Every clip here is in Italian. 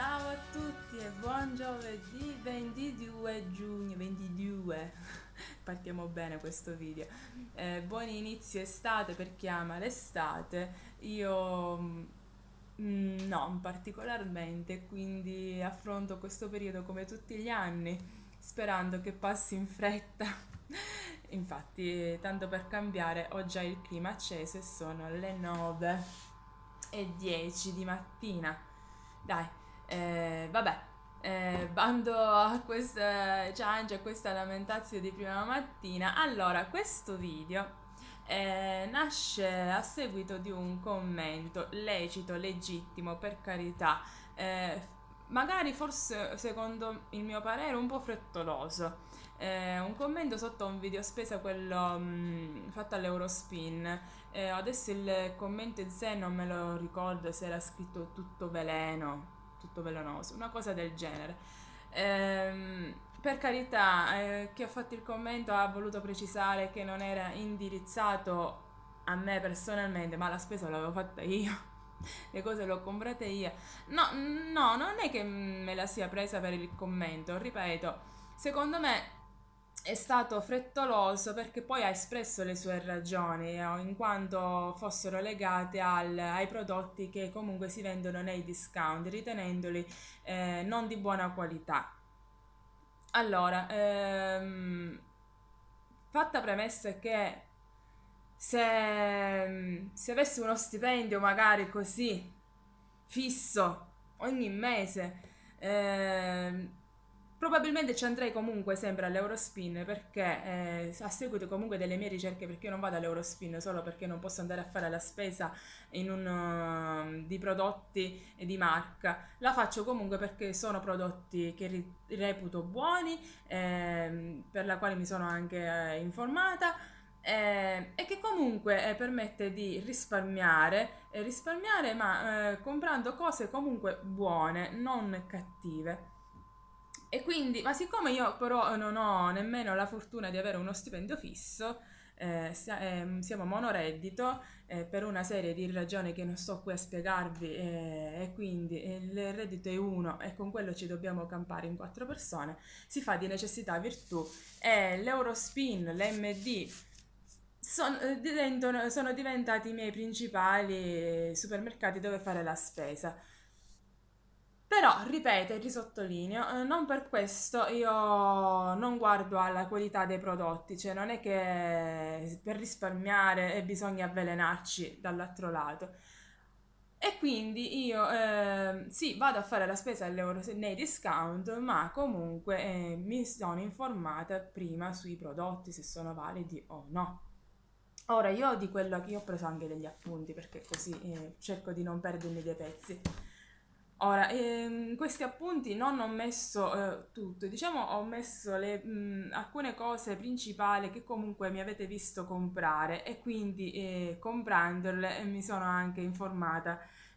Ciao a tutti e buon giovedì 22 giugno 22. Partiamo bene questo video. Buon inizio estate per chi ama l'estate. Io non particolarmente, quindi affronto questo periodo come tutti gli anni, sperando che passi in fretta. Infatti, tanto per cambiare, ho già il clima acceso e sono le 9:10 di mattina. Dai, vabbè, bando a questa ciance, a questa lamentazio di prima mattina. Allora, questo video nasce a seguito di un commento lecito, legittimo, per carità, eh, magari forse secondo il mio parere un po' frettoloso. Un commento sotto un video spesa, quello fatto all'Eurospin. Adesso il commento in sé non me lo ricordo se era scritto tutto veleno, tutto velenoso, una cosa del genere. Per carità, chi ha fatto il commento ha voluto precisare che non era indirizzato a me personalmente, ma la spesa l'avevo fatta io, le cose le ho comprate io. No, no, non è che me la sia presa per il commento, ripeto, secondo me è stato frettoloso perché poi ha espresso le sue ragioni, in quanto fossero legate ai prodotti che comunque si vendono nei discount, ritenendoli non di buona qualità. Allora, fatta premessa che se avessi uno stipendio magari così fisso ogni mese, probabilmente ci andrei comunque sempre all'Eurospin perché a seguito comunque delle mie ricerche, perché io non vado all'Eurospin solo perché non posso andare a fare la spesa di prodotti di marca, la faccio comunque perché sono prodotti che reputo buoni, per la quale mi sono anche informata, e che comunque permette di risparmiare ma comprando cose comunque buone, non cattive. E quindi, ma siccome io però non ho nemmeno la fortuna di avere uno stipendio fisso, siamo monoreddito per una serie di ragioni che non sto qui a spiegarvi, e quindi il reddito è uno e con quello ci dobbiamo campare in quattro persone, si fa di necessità virtù, e l'Eurospin, l'MD sono diventati i miei principali supermercati dove fare la spesa. Però, ripeto e risottolineo, non per questo io non guardo alla qualità dei prodotti, cioè non è che per risparmiare bisogna avvelenarci dall'altro lato. E quindi io sì, vado a fare la spesa nei discount, ma comunque mi sono informata prima sui prodotti, se sono validi o no. Ora, io di quello che io ho preso anche degli appunti perché così cerco di non perdermi dei pezzi. Ora, questi appunti non ho messo tutto, diciamo ho messo alcune cose principali che comunque mi avete visto comprare, e quindi comprandole mi sono anche informata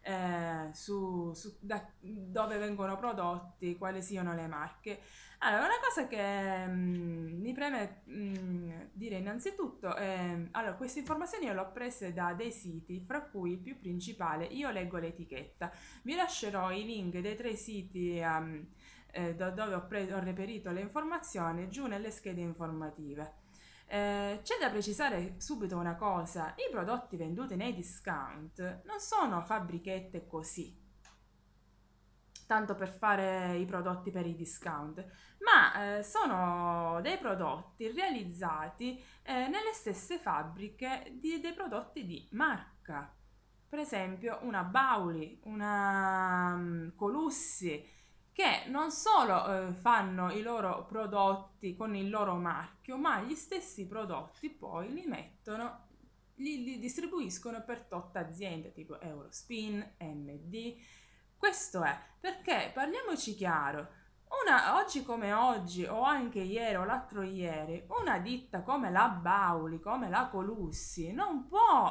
da dove vengono prodotti, quali siano le marche. Allora, una cosa che mi preme dire innanzitutto, allora, queste informazioni io le ho prese da dei siti, fra cui il più principale, io leggo l'etichetta. Vi lascerò i link dei tre siti dove ho reperito le informazioni giù nelle schede informative. C'è da precisare subito una cosa: i prodotti venduti nei discount non sono fabbrichette così, tanto per fare i prodotti per i discount, ma sono dei prodotti realizzati nelle stesse fabbriche dei prodotti di marca. Per esempio una Bauli, una Colussi, che non solo fanno i loro prodotti con il loro marchio, ma gli stessi prodotti poi li distribuiscono per tot aziende tipo Eurospin, MD. Questo è perché, parliamoci chiaro, oggi come oggi, o anche ieri o l'altro ieri, una ditta come la Bauli, come la Colussi, non può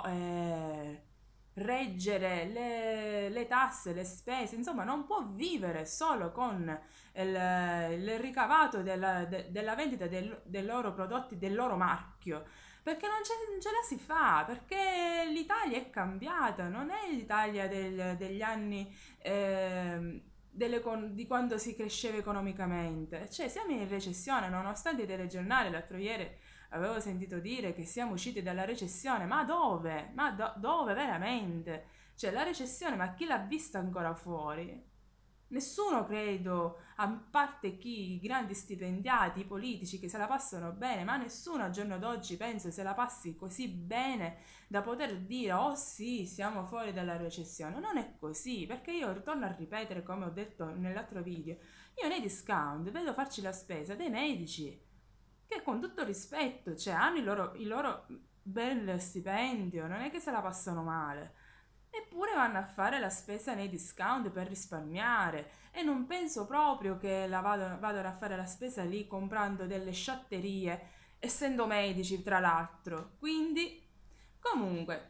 reggere le tasse, le spese, insomma, non può vivere solo con il ricavato della vendita dei loro prodotti, del loro marchio. Perché non ce la si fa, perché l'Italia è cambiata, non è l'Italia degli anni 90, di quando si cresceva economicamente. Cioè, siamo in recessione, nonostante i telegiornali l'altro ieri avevo sentito dire che siamo usciti dalla recessione. Ma dove? Ma dove veramente? Cioè, la recessione, ma chi l'ha vista ancora fuori? Nessuno, credo, a parte chi, i grandi stipendiati, i politici che se la passano bene, ma nessuno al giorno d'oggi penso se la passi così bene da poter dire oh sì, siamo fuori dalla recessione. Non è così, perché io torno a ripetere come ho detto nell'altro video, io nei discount vedo farci la spesa dei medici che con tutto rispetto, cioè hanno il loro bel stipendio, non è che se la passano male. Eppure vanno a fare la spesa nei discount per risparmiare e non penso proprio che vadano a fare la spesa lì comprando delle sciatterie, essendo medici tra l'altro. Quindi, comunque,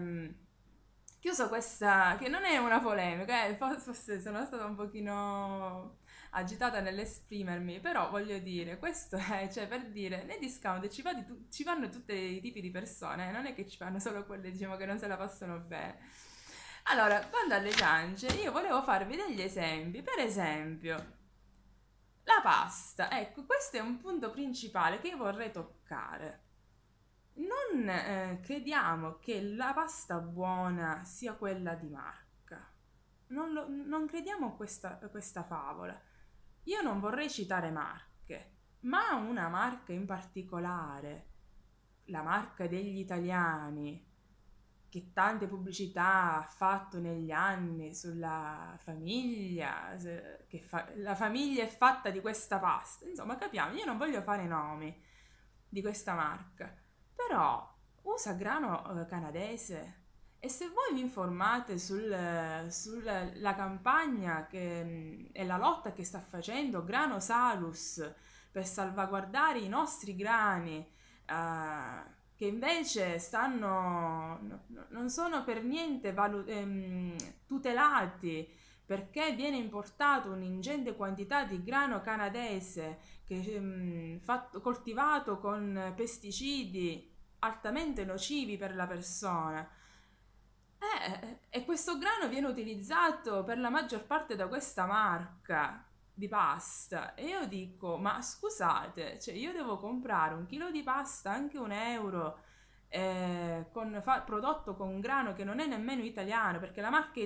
chiuso questa, che non è una polemica, forse sono stata un pochino agitata nell'esprimermi, però voglio dire, questo è, cioè per dire, nei discount ci vanno tutti i tipi di persone, non è che ci vanno solo quelle, diciamo, che non se la passano bene. Allora, bando alle ciance, io volevo farvi degli esempi, per esempio, la pasta, ecco, questo è un punto principale che io vorrei toccare. Non crediamo che la pasta buona sia quella di marca. Non crediamo questa favola. Io non vorrei citare marche, ma una marca in particolare, la marca degli italiani, che tante pubblicità ha fatto negli anni sulla famiglia, la famiglia è fatta di questa pasta. Insomma, capiamo, io non voglio fare nomi di questa marca, però usa grano canadese. E se voi vi informate sulla campagna e la lotta che sta facendo Grano Salus per salvaguardare i nostri grani, che invece non sono per niente tutelati, perché viene importato un'ingente quantità di grano canadese che, coltivato con pesticidi altamente nocivi per la persona. E questo grano viene utilizzato per la maggior parte da questa marca di pasta. E io dico, ma scusate, cioè io devo comprare un chilo di pasta, anche €1, prodotto con grano che non è nemmeno italiano, perché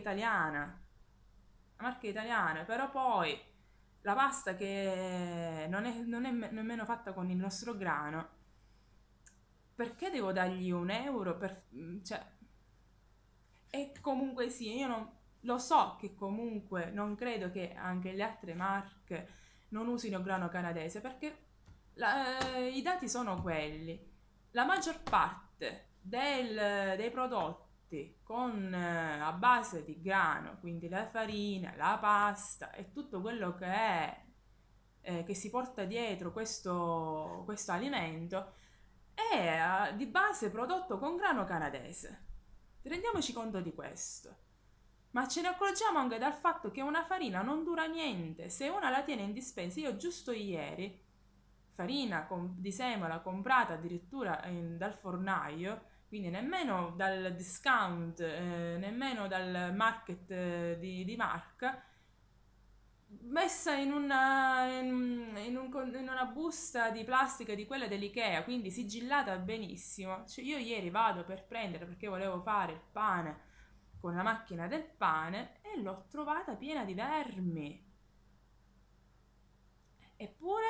la marca è italiana, però poi la pasta che non è nemmeno fatta con il nostro grano, perché devo dargli €1 per... cioè, e comunque sì, io non lo so che comunque non credo che anche le altre marche non usino grano canadese, perché i dati sono quelli. La maggior parte dei prodotti a base di grano, quindi la farina, la pasta e tutto quello che si porta dietro questo alimento, è di base prodotto con grano canadese. Rendiamoci conto di questo. Ma ce ne accorgiamo anche dal fatto che una farina non dura niente. Se una la tiene in dispensa, io giusto ieri, farina di semola comprata addirittura dal fornaio, quindi nemmeno dal discount, nemmeno dal market di marca, messa in una busta di plastica di quella dell'Ikea, quindi sigillata benissimo. Cioè, io ieri vado per prendere perché volevo fare il pane con la macchina del pane e l'ho trovata piena di vermi. Eppure,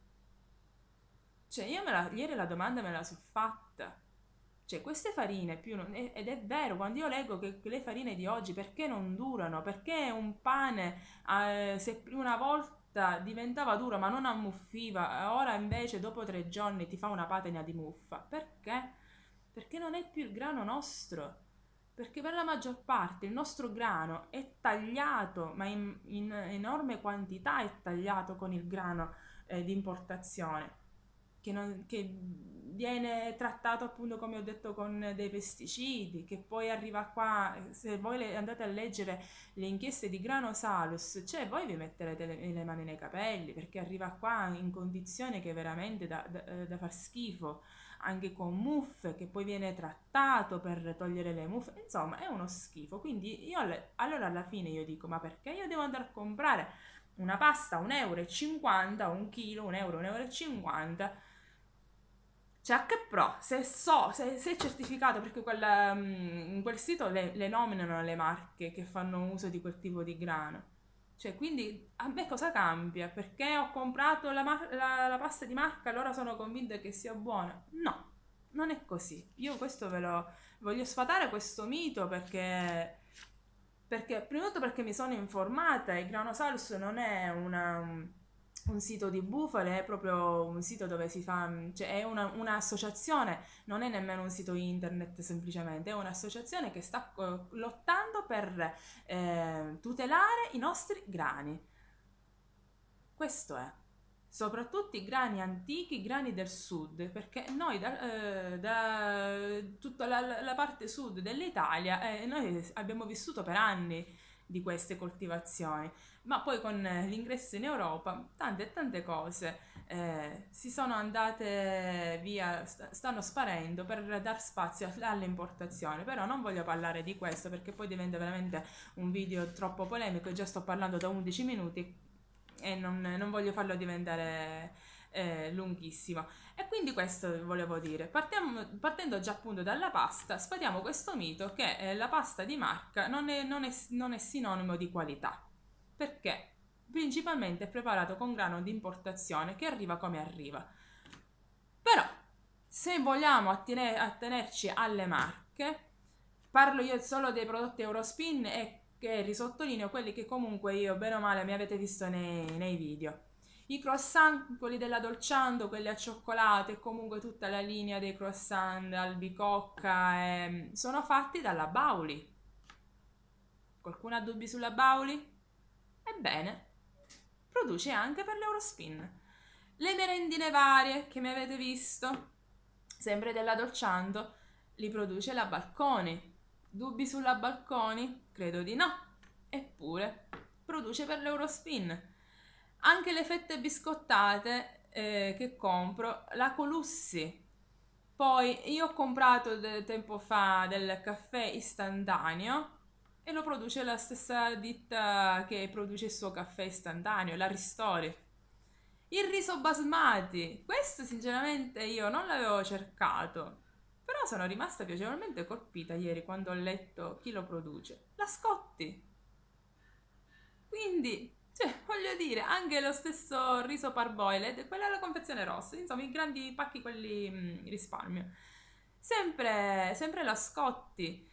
cioè io ieri la domanda me la so fatta. Cioè, queste farine ed è vero, quando io leggo che le farine di oggi perché non durano? Perché un pane, se una volta diventava duro ma non ammuffiva, ora invece dopo 3 giorni ti fa una patina di muffa? Perché? Perché non è più il grano nostro. Perché per la maggior parte il nostro grano è tagliato, ma in enorme quantità è tagliato con il grano di importazione, che viene trattato appunto come ho detto con dei pesticidi, che poi arriva qua, se voi andate a leggere le inchieste di Grano Salus, cioè voi vi metterete le mani nei capelli, perché arriva qua in condizioni che veramente da far schifo. anche con muffe, che poi viene trattato per togliere le muffe, insomma è uno schifo. Quindi io allora alla fine io dico, ma perché io devo andare a comprare una pasta 1,50 euro, un chilo, 1 euro, 1,50 euro? Cioè, a che pro? Se è certificato, perché in quel sito le nominano le marche che fanno uso di quel tipo di grano. Cioè, quindi a me cosa cambia? Perché ho comprato la pasta di marca, allora sono convinta che sia buona? No, non è così. Io questo ve lo voglio sfatare questo mito perché prima di tutto perché mi sono informata e Granosaurus non è un sito di bufale, è proprio un sito dove si fa, cioè è un'associazione, non è nemmeno un sito internet semplicemente, è un'associazione che sta lottando per tutelare i nostri grani. Questo è. Soprattutto i grani antichi, i grani del sud, perché noi da tutta la parte sud dell'Italia, noi abbiamo vissuto per anni di queste coltivazioni, ma poi con l'ingresso in Europa tante e tante cose si sono andate via, stanno sparendo per dar spazio alle importazioni. Però non voglio parlare di questo perché poi diventa veramente un video troppo polemico e già sto parlando da 11 minuti e non voglio farlo diventare lunghissimo. E quindi questo volevo dire. Partendo già appunto dalla pasta, sfatiamo questo mito che la pasta di marca non è sinonimo di qualità, perché principalmente è preparato con grano di importazione che arriva come arriva. Però, se vogliamo attenerci alle marche, parlo io solo dei prodotti Eurospin e che risottolineo quelli che comunque io bene o male mi avete visto nei video. I croissant, quelli della Dolciando, quelli a cioccolato e comunque tutta la linea dei croissant albicocca sono fatti dalla Bauli. Qualcuno ha dubbi sulla Bauli? Ebbene, produce anche per l'Eurospin. Le merendine varie che mi avete visto, sempre della Dolciando, li produce la Balconi. Dubbi sulla Balconi? Credo di no. Eppure, produce per l'Eurospin. Anche le fette biscottate che compro, la Colussi. Poi io ho comprato tempo fa del caffè istantaneo e lo produce la stessa ditta che produce il suo caffè istantaneo, la Ristori. Il riso basmati, questo sinceramente io non l'avevo cercato, però sono rimasta piacevolmente colpita ieri quando ho letto chi lo produce. La Scotti. Quindi, cioè, voglio dire, anche lo stesso riso parboiled, quella è la confezione rossa, insomma, i grandi pacchi, quelli risparmio. Sempre la Scotti.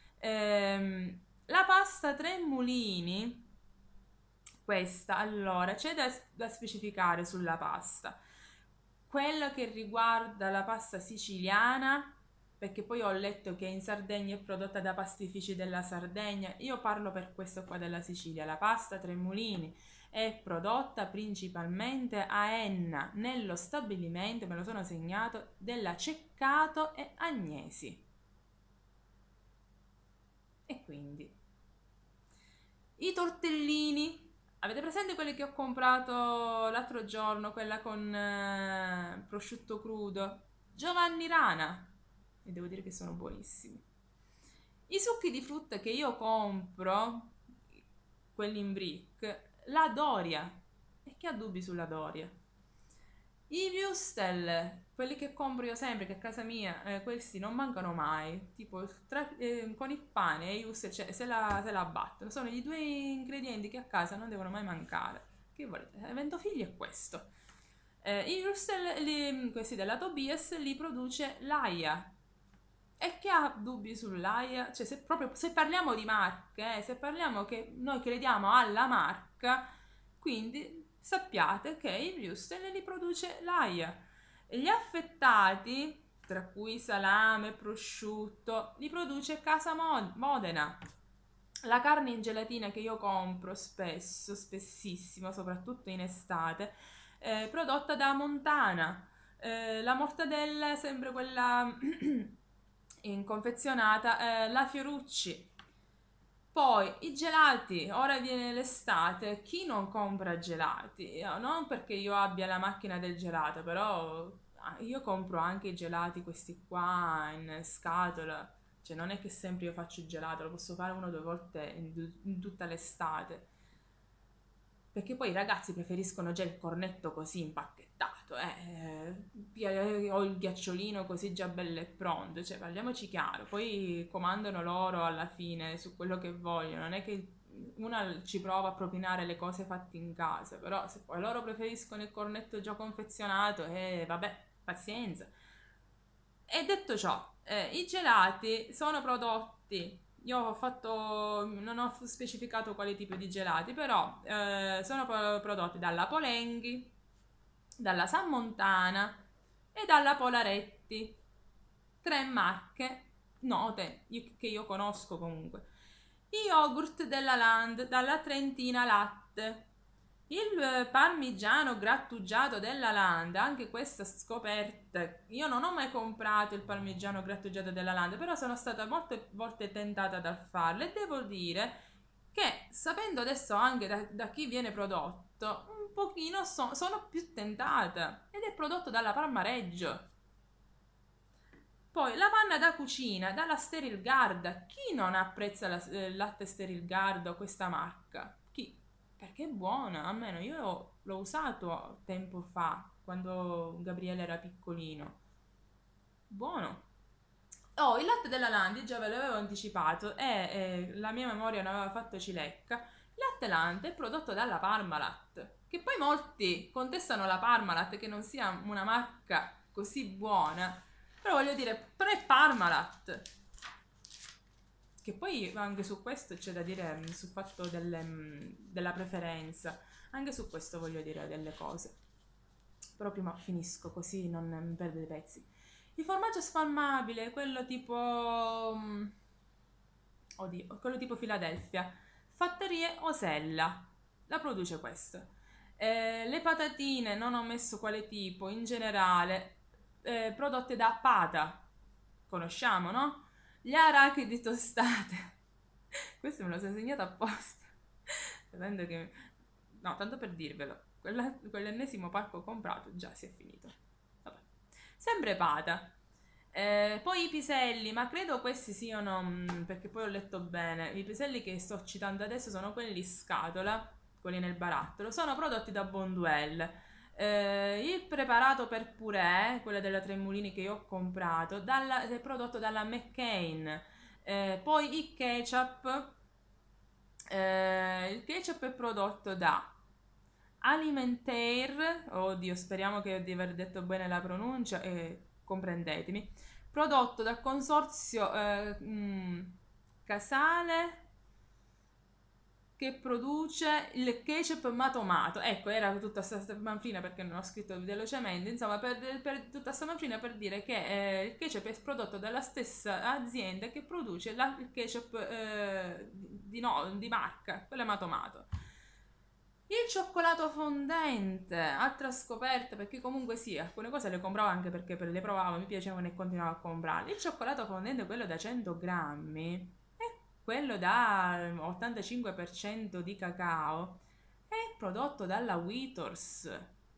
La pasta Tre Mulini, questa, allora, c'è da specificare sulla pasta. Quello che riguarda la pasta siciliana, perché poi ho letto che in Sardegna è prodotta da pastifici della Sardegna, io parlo per questo qua della Sicilia. La pasta Tremolini è prodotta principalmente a Enna, nello stabilimento, me lo sono segnato, della Ceccato e Agnesi. E quindi i tortellini, avete presente quelli che ho comprato l'altro giorno, quella con prosciutto crudo? Giovanni Rana, e devo dire che sono buonissimi. I succhi di frutta che io compro, quelli in brick, la Doria. E chi ha dubbi sulla Doria? I Wustel, quelli che compro io sempre, che a casa mia, questi non mancano mai, tipo con il pane e i Wustel, cioè, se la battono, sono gli due ingredienti che a casa non devono mai mancare. Che volete? Avendo figli è questo. I Wustel, questi della Tobias, li produce l'AIA. E chi ha dubbi sull'AIA? Cioè, se parliamo di marche, se parliamo che noi crediamo alla marca, quindi sappiate che il Wustel li produce l'AIA. Gli affettati, tra cui salame e prosciutto, li produce Casa Modena. La carne in gelatina che io compro spesso, spessissimo, soprattutto in estate, prodotta da Montana. La mortadella è sempre quella confezionata, la Fiorucci. Poi i gelati, ora viene l'estate, chi non compra gelati? Non perché io abbia la macchina del gelato, però io compro anche i gelati, questi qua in scatola, cioè non è che sempre io faccio il gelato, lo posso fare una o due volte in tutta l'estate. Perché poi i ragazzi preferiscono già il cornetto così impacchettato, o il ghiacciolino così già bello e pronto, cioè parliamoci chiaro, poi comandano loro alla fine su quello che vogliono, non è che una ci prova a propinare le cose fatte in casa, però se poi loro preferiscono il cornetto già confezionato, vabbè, pazienza. E detto ciò, i gelati sono prodotti, io ho fatto, non ho specificato quali tipi di gelati, però sono prodotti dalla Polenghi, dalla San Montana e dalla Polaretti, tre marche note che io conosco comunque. I yogurt della Land, dalla Trentina Latte, il parmigiano grattugiato della Land, anche questa scoperta, io non ho mai comprato il parmigiano grattugiato della Land, però sono stata molte volte tentata dal farlo e devo dire che sapendo adesso anche da chi viene prodotto, un pochino sono più tentata ed è prodotto dalla Parmareggio. Poi la panna da cucina, dalla Sterilgard. Chi non apprezza il latte Sterilgard o questa marca? Chi? Perché è buona, almeno io l'ho usato tempo fa, quando Gabriele era piccolino. Buono. Oh, il latte della Landi, già ve l'avevo anticipato e la mia memoria ne aveva fatto cilecca. Il latte Landi è prodotto dalla Parmalat, che poi molti contestano la Parmalat che non sia una marca così buona, però voglio dire, però è Parmalat. Che poi anche su questo c'è da dire sul fatto della preferenza, anche su questo voglio dire delle cose. Però prima finisco così non mi perdo dei pezzi. Il formaggio spalmabile, quello tipo... oddio, quello tipo Philadelphia. Fattorie Osella. La produce questo. Le patatine, non ho messo quale tipo, in generale, prodotte da Pata. Conosciamo, no? Gli arachidi tostate. Questo me lo sono segnato apposta. Sapendo che... No, tanto per dirvelo. Quell'ennesimo pacco comprato già si è finito. Vabbè. Sempre Pata. Poi i piselli, ma credo questi siano, perché poi ho letto bene, i piselli che sto citando adesso sono quelli scatola, quelli nel barattolo, sono prodotti da Bonduelle. Il preparato per purè, quella della Tremolini che io ho comprato, è prodotto dalla McCain. Poi il ketchup è prodotto da Alimentaire, oddio, speriamo di aver detto bene la pronuncia e comprendetemi, prodotto dal consorzio Casale che produce il ketchup matomato. Ecco, era tutta questa manfrina perché non ho scritto velocemente, insomma, per tutta questa manfrina per dire che il ketchup è prodotto dalla stessa azienda che produce il ketchup di marca, quello matomato. Il cioccolato fondente, altra scoperta, perché comunque sì, alcune cose le compravo anche perché le provavo, mi piacevano e continuavo a comprarle. Il cioccolato fondente, quello da 100 grammi, è quello da 85% di cacao, è prodotto dalla Wheaters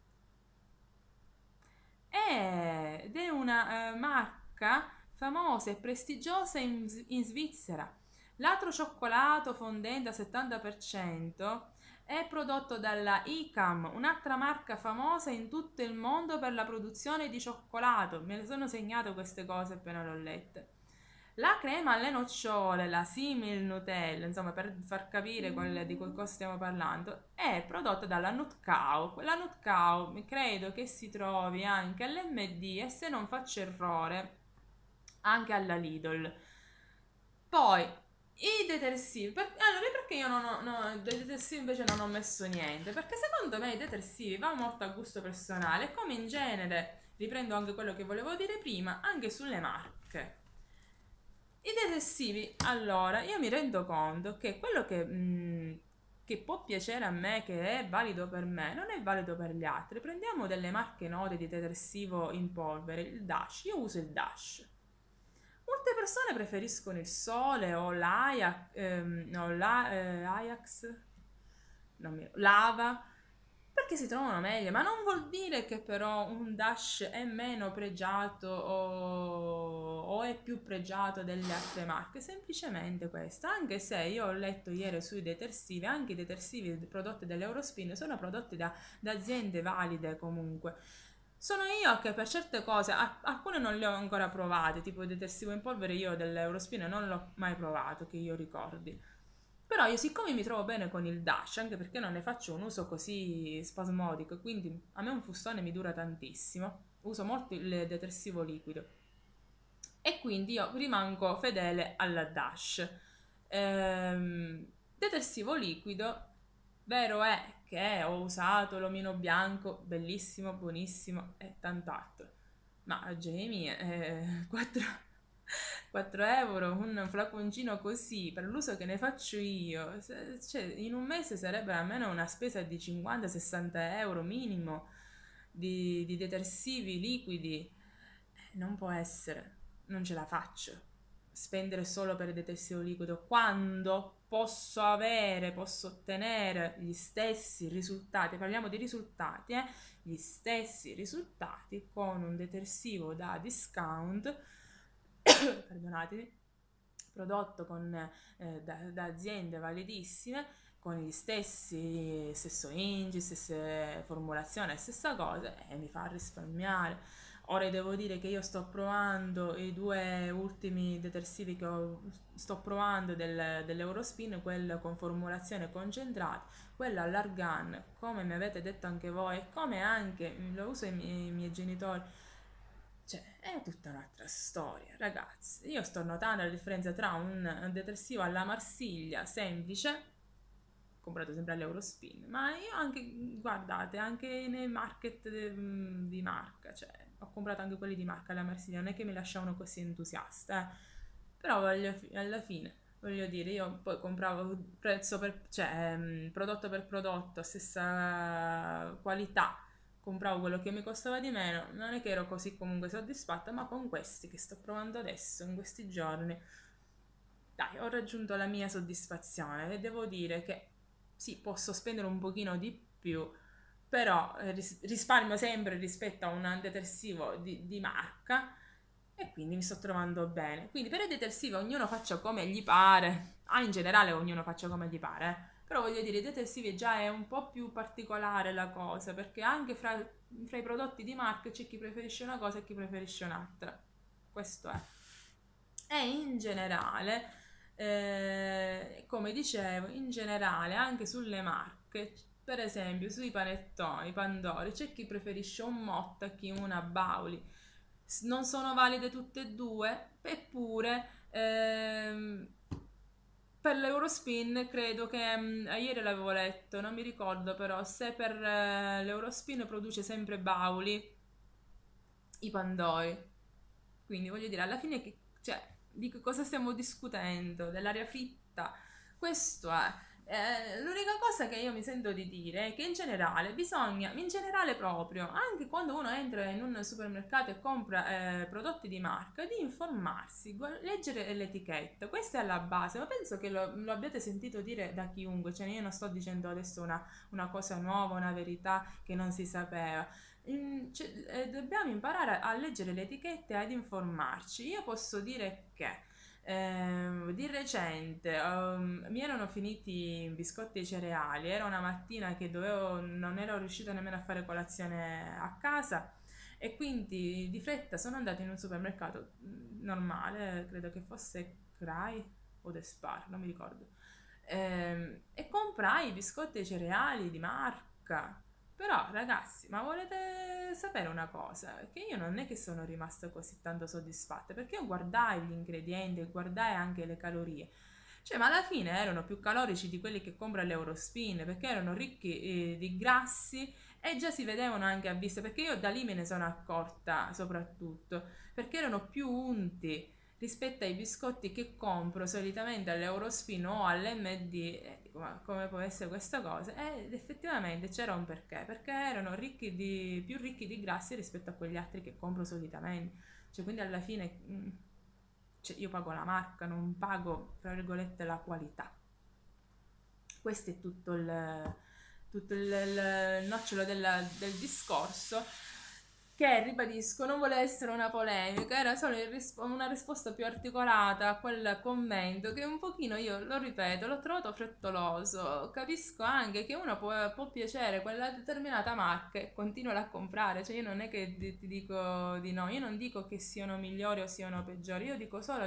ed è una marca famosa e prestigiosa in Svizzera. L'altro cioccolato fondente al 70% è prodotto dalla ICAM, un'altra marca famosa in tutto il mondo per la produzione di cioccolato. Me le sono segnate queste cose appena le ho lette. La crema alle nocciole, la simil Nutella, insomma per far capire di cosa stiamo parlando, è prodotta dalla Nut Cow. La Nut Cow credo che si trovi anche all'MD e se non faccio errore anche alla Lidl. Poi i detersivi, allora perché io non ho, no, dei detersivi invece non ho messo niente? Perché secondo me i detersivi vanno molto a gusto personale, come in genere, riprendo anche quello che volevo dire prima, anche sulle marche. I detersivi, allora, io mi rendo conto che quello che può piacere a me, che è valido per me, non è valido per gli altri. Prendiamo delle marche note di detersivo in polvere, il Dash, io uso il Dash. Molte persone preferiscono il Sole o l'Ajax, Lava, perché che si trovano meglio, ma non vuol dire che però un Dash è meno pregiato o è più pregiato delle altre marche, semplicemente questo, anche se io ho letto ieri sui detersivi, anche i detersivi prodotti dall'Eurospin sono prodotti da aziende valide comunque. Sono io che per certe cose, alcune non le ho ancora provate, tipo il detersivo in polvere io dell'Eurospin non l'ho mai provato, che io ricordi. Però io siccome mi trovo bene con il Dash, anche perché non ne faccio un uso così spasmodico, quindi a me un fustone mi dura tantissimo, uso molto il detersivo liquido e quindi io rimango fedele alla Dash. Detersivo liquido, vero è che ho usato l'omino bianco, bellissimo, buonissimo e tant'altro, ma Jamie, 4 euro un flaconcino così per l'uso che ne faccio io, cioè, in un mese sarebbe almeno una spesa di 50-60 euro minimo di detersivi liquidi. Non può essere, non ce la faccio spendere solo per il detersivo liquido quando posso ottenere gli stessi risultati, parliamo di risultati, gli stessi risultati con un detersivo da discount, perdonatemi, prodotto da aziende validissime, con gli stessi, stesso ingi, stesse formulazioni, stessa cosa, e mi fa risparmiare. Ora devo dire che io sto provando i due ultimi detersivi sto provando dell'Eurospin, quello con formulazione concentrata, quello all'argan, come mi avete detto anche voi, e come anche lo uso i miei genitori. Cioè, è tutta un'altra storia, ragazzi. Io sto notando la differenza tra un detersivo alla Marsiglia semplice, comprato sempre all'Eurospin, ma io anche, guardate, anche nei market di marca, cioè, ho comprato anche quelli di marca alla Marsiglia, non è che mi lasciavano così entusiasta, però alla fine, voglio dire, io poi compravo prezzo cioè, prodotto per prodotto, stessa qualità, compravo quello che mi costava di meno, non è che ero così comunque soddisfatta, ma con questi che sto provando adesso, in questi giorni, dai, ho raggiunto la mia soddisfazione e devo dire che sì, posso spendere un pochino di più, però risparmio sempre rispetto a un detersivo di marca e quindi mi sto trovando bene. Quindi per il detersivo ognuno faccia come gli pare, in generale ognuno faccia come gli pare, però voglio dire, i detersivi già è un po' più particolare la cosa, perché anche fra i prodotti di marca c'è chi preferisce una cosa e chi preferisce un'altra. Questo è. E in generale, come dicevo, in generale anche sulle marche, per esempio sui panettoni, Pandori, c'è chi preferisce un Motta, chi una Bauli. Non sono valide tutte e due, eppure per l'Eurospin credo che ieri l'avevo letto, non mi ricordo però se per l'Eurospin produce sempre Bauli i Pandori. Quindi voglio dire, alla fine cioè, di che cosa stiamo discutendo? Dell'aria fritta? Questo è. L'unica cosa che io mi sento di dire è che in generale bisogna, in generale proprio, anche quando uno entra in un supermercato e compra prodotti di marca, di informarsi, leggere l'etichetta. Questa è la base, ma penso che lo abbiate sentito dire da chiunque, cioè io non sto dicendo adesso una cosa nuova, una verità che non si sapeva. Dobbiamo imparare a leggere le etichette e ad informarci. Io posso dire che di recente mi erano finiti i biscotti e i cereali, era una mattina che non ero riuscita nemmeno a fare colazione a casa e quindi di fretta sono andata in un supermercato normale, credo che fosse Cry o The Spar, non mi ricordo, e comprai i biscotti e i cereali di marca. Però ragazzi, ma volete sapere una cosa? Che io non è che sono rimasta così tanto soddisfatta, perché io guardai gli ingredienti, guardai anche le calorie. Cioè, ma alla fine erano più calorici di quelli che compra l'Eurospin, perché erano ricchi di grassi e già si vedevano anche a vista, perché io da lì me ne sono accorta soprattutto, perché erano più unti rispetto ai biscotti che compro solitamente all'Eurospin o all'MD. Dico, ma come può essere questa cosa? Ed effettivamente c'era un perché erano più ricchi di grassi rispetto a quegli altri che compro solitamente. Cioè, quindi alla fine cioè, io pago la marca, non pago, tra virgolette, la qualità. Questo è tutto tutto il nocciolo del discorso, che ribadisco non vuole essere una polemica, era solo una risposta più articolata a quel commento che un pochino, io lo ripeto, l'ho trovato frettoloso. Capisco anche che uno può piacere quella determinata marca e continuare a comprare, cioè io non è che ti dico di no, io non dico che siano migliori o siano peggiori, io dico solo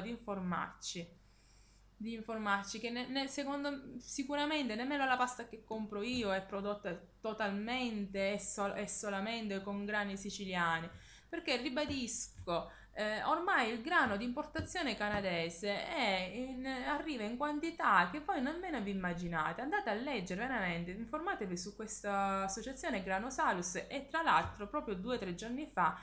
di informarci che secondo sicuramente nemmeno la pasta che compro io è prodotta totalmente e solamente con grani siciliani, perché ribadisco, ormai il grano di importazione canadese arriva in quantità che voi nemmeno vi immaginate. Andate a leggere veramente, informatevi su questa associazione Granosalus, e tra l'altro proprio 2 o 3 giorni fa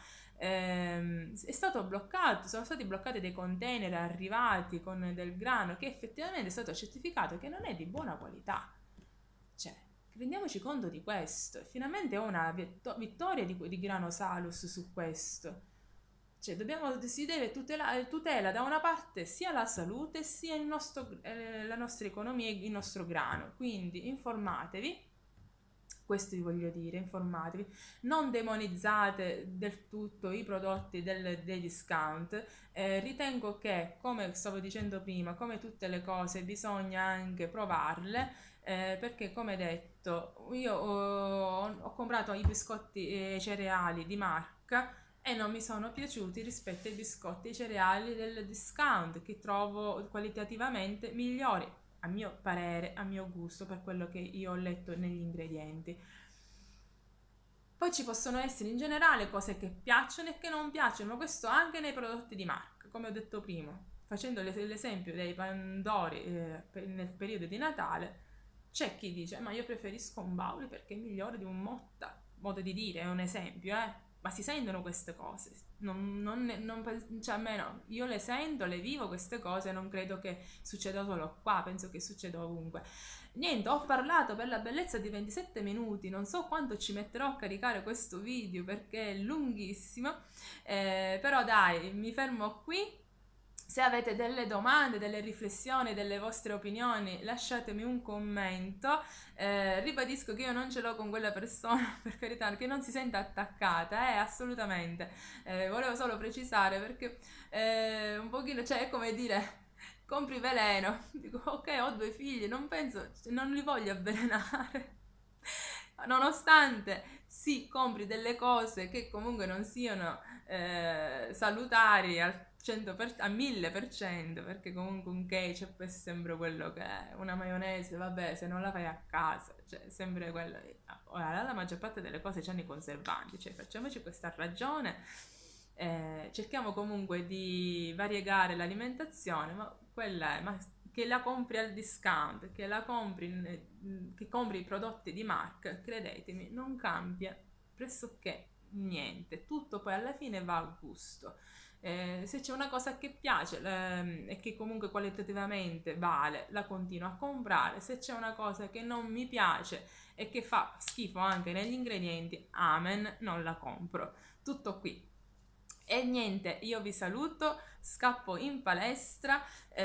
è stato bloccato, sono stati bloccati dei container arrivati con del grano che effettivamente è stato certificato che non è di buona qualità. Cioè, rendiamoci conto di questo. Finalmente è una vittoria di Grano Salus su questo. Cioè, si deve tutela da una parte sia la salute sia la nostra economia e il nostro grano. Quindi informatevi. Questo vi voglio dire, informatevi, non demonizzate del tutto i prodotti dei discount. Ritengo che, come stavo dicendo prima, come tutte le cose bisogna anche provarle, perché come detto io ho comprato i biscotti e i cereali di marca e non mi sono piaciuti rispetto ai biscotti e ai cereali del discount, che trovo qualitativamente migliori, a mio parere, a mio gusto, per quello che io ho letto negli ingredienti. Poi ci possono essere in generale cose che piacciono e che non piacciono, ma questo anche nei prodotti di marca, come ho detto prima, facendo l'esempio dei pandori nel periodo di Natale. C'è chi dice, ma io preferisco un Bauli perché è migliore di un Motta, modo di dire, è un esempio, ma si sentono queste cose, cioè almeno io le sento, le vivo queste cose, non credo che succeda solo qua, penso che succeda ovunque. Niente, ho parlato per la bellezza di 27 minuti, non so quanto ci metterò a caricare questo video perché è lunghissimo, però dai, mi fermo qui. Se avete delle domande, delle riflessioni, delle vostre opinioni, lasciatemi un commento. Ribadisco che io non ce l'ho con quella persona, per carità, che non si senta attaccata, assolutamente. Volevo solo precisare perché un pochino, cioè, è come dire, compri veleno. Dico, ok, ho 2 figli, non penso, non li voglio avvelenare. Nonostante sì, compri delle cose che comunque non siano salutari al 100%, al 1000%, perché comunque un ketchup è sempre quello che è, una maionese, vabbè, se non la fai a casa, cioè sempre quello. Ora, la maggior parte delle cose c'hanno i conservanti, cioè facciamoci questa ragione, cerchiamo comunque di variegare l'alimentazione, ma quella è, ma che la compri al discount, che compri i prodotti di marca, credetemi, non cambia pressoché niente, tutto poi alla fine va a gusto. Se c'è una cosa che piace e che comunque qualitativamente vale, la continuo a comprare. Se c'è una cosa che non mi piace e che fa schifo anche negli ingredienti, amen, non la compro. Tutto qui. E niente, io vi saluto, scappo in palestra.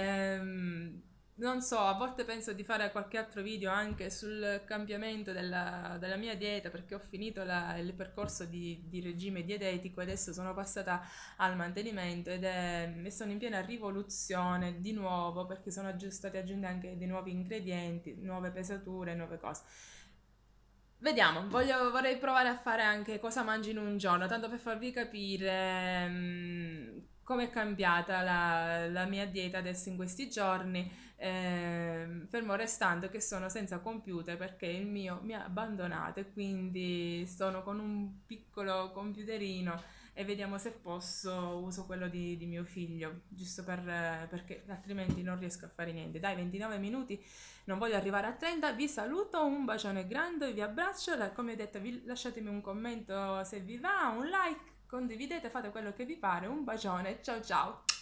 Non so, a volte penso di fare qualche altro video anche sul cambiamento della mia dieta, perché ho finito il percorso di regime dietetico e adesso sono passata al mantenimento e sono in piena rivoluzione di nuovo, perché sono stati aggiunti anche dei nuovi ingredienti, nuove pesature, nuove cose. Vediamo, vorrei provare a fare anche cosa mangio in un giorno, tanto per farvi capire come è cambiata la mia dieta adesso in questi giorni, fermo restando che sono senza computer perché il mio mi ha abbandonato e quindi sono con un piccolo computerino e vediamo se posso, uso quello di mio figlio, giusto perché altrimenti non riesco a fare niente. Dai, 29 minuti, non voglio arrivare a 30, vi saluto, un bacione grande, vi abbraccio, come ho detto lasciatemi un commento se vi va, un like, condividete, fate quello che vi pare, un bacione, ciao ciao!